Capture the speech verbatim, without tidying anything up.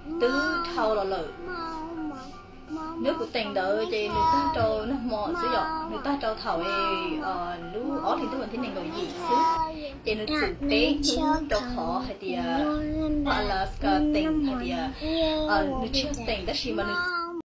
tứ thâu là lợi nước của tình đỡ thì người ta cho nó mò sử dụng người ta cho thầu lú ó thì tôi vẫn thấy mình gọi gì xứ thì nó thực tế cho họ hay thì hoặc là tình hay thì nó chưa tình đó chỉ mà